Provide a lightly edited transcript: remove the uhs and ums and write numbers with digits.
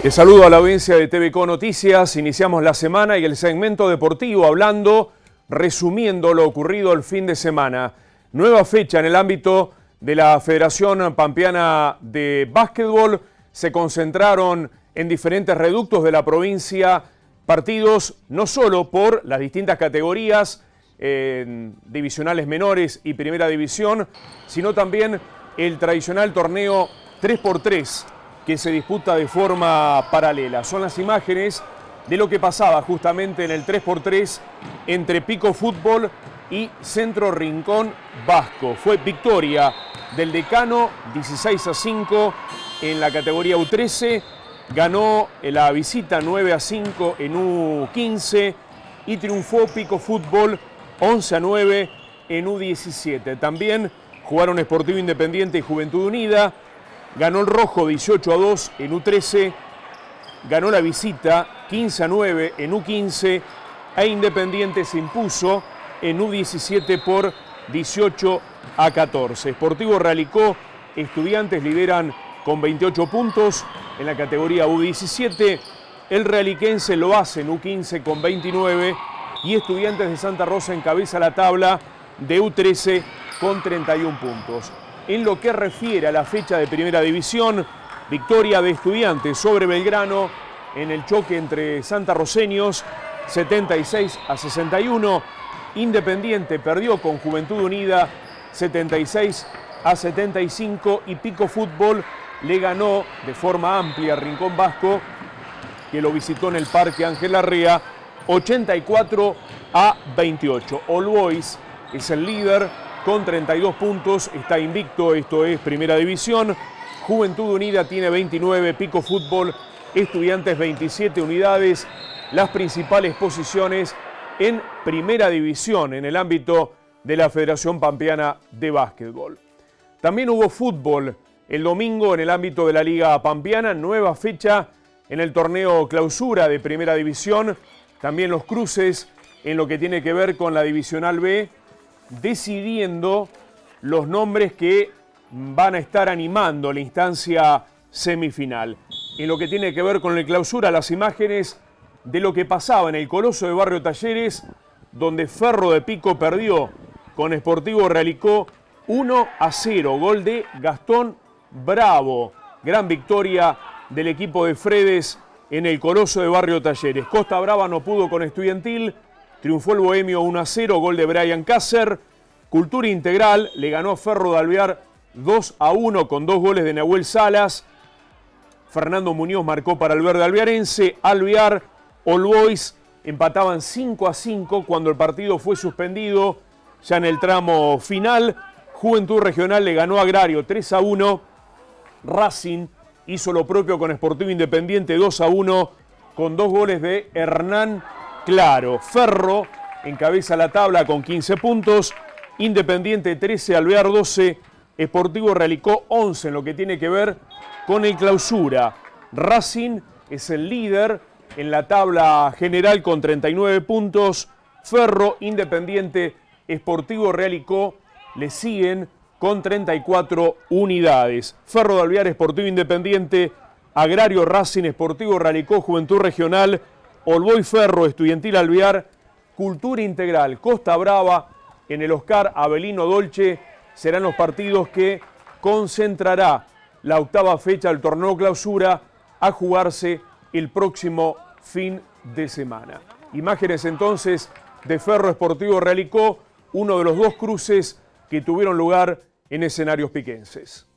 Les saludo a la audiencia de TVCO Noticias. Iniciamos la semana y el segmento deportivo resumiendo lo ocurrido el fin de semana. Nueva fecha en el ámbito de la Federación Pampeana de Básquetbol. Se concentraron en diferentes reductos de la provincia partidos no solo por las distintas categorías divisionales menores y primera división, sino también el tradicional torneo 3x3 que se disputa de forma paralela. Son las imágenes de lo que pasaba justamente en el 3x3 entre Pico Fútbol y Centro Rincón Vasco. Fue victoria del Decano 16-5 en la categoría U13, ganó la visita 9-5 en U15 y triunfó Pico Fútbol 11-9 en U17. También jugaron Sportivo Independiente y Juventud Unida. Ganó el Rojo 18-2 en U13, ganó la visita 15-9 en U15 e Independiente se impuso en U17 por 18-14. Sportivo Realicó, Estudiantes lideran con 28 puntos en la categoría U17. El realiquense lo hace en U15 con 29 y Estudiantes de Santa Rosa encabeza la tabla de U13 con 31 puntos. En lo que refiere a la fecha de primera división, victoria de Estudiantes sobre Belgrano en el choque entre santarroceños, 76-61. Independiente perdió con Juventud Unida, 76-75. Y Pico Fútbol le ganó de forma amplia a Rincón Vasco, que lo visitó en el Parque Ángel Larrea, 84-28. All Boys es el líder con 32 puntos, está invicto, esto es primera división. Juventud Unida tiene 29, Pico Fútbol, Estudiantes 27 unidades. Las principales posiciones en primera división en el ámbito de la Federación Pampeana de Básquetbol. También hubo fútbol el domingo en el ámbito de la Liga Pampeana, nueva fecha en el torneo clausura de primera división. También los cruces en lo que tiene que ver con la Divisional B, decidiendo los nombres que van a estar animando la instancia semifinal. En lo que tiene que ver con el clausura, las imágenes de lo que pasaba en el Coloso de Barrio Talleres, donde Ferro de Pico perdió con Sportivo Realicó 1-0, gol de Gastón Bravo. Gran victoria del equipo de Fredes en el Coloso de Barrio Talleres. Costa Brava no pudo con Estudiantil, triunfó el Bohemio 1-0, gol de Brian Cácer. Cultura Integral le ganó a Ferro de Alvear 2-1 con 2 goles de Nahuel Salas. Fernando Muñoz marcó para el verde alvearense. Alvear, All Boys empataban 5-5 cuando el partido fue suspendido ya en el tramo final. Juventud Regional le ganó a Agrario 3-1. Racing hizo lo propio con Sportivo Independiente 2-1 con 2 goles de Hernán Claro. Ferro encabeza la tabla con 15 puntos. Independiente 13, Alvear 12, Sportivo Realicó 11 en lo que tiene que ver con el clausura. Racing es el líder en la tabla general con 39 puntos. Ferro, Independiente, Sportivo Realicó le siguen con 34 unidades. Ferro de Alvear, Sportivo Independiente, Agrario, Racing, Sportivo Realicó, Juventud Regional, All Boys Ferro, Estudiantil Alvear, Cultura Integral, Costa Brava. En el Oscar Avelino Dolce serán los partidos que concentrará la octava fecha del torneo clausura a jugarse el próximo fin de semana. Imágenes entonces de Ferro Sportivo Realicó, uno de los dos cruces que tuvieron lugar en escenarios piquenses.